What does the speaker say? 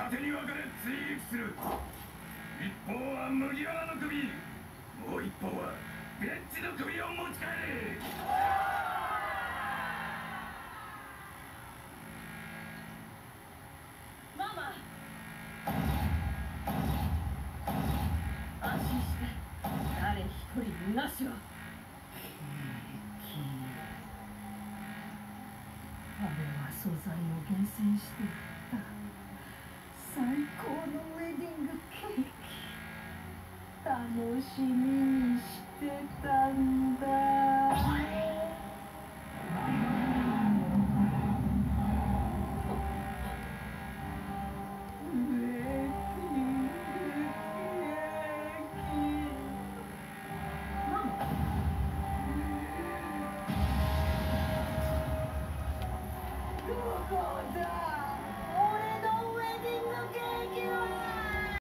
手に分かれ追撃する。一方は麦わらの首、もう一方はベッジの首を持ち帰れ。 ママ、安心して誰一人逃がしは。あれは素材を厳選していった最高のウェディングケーキ。楽しみにしてたんだ。どこだ俺のウェディングケーキは。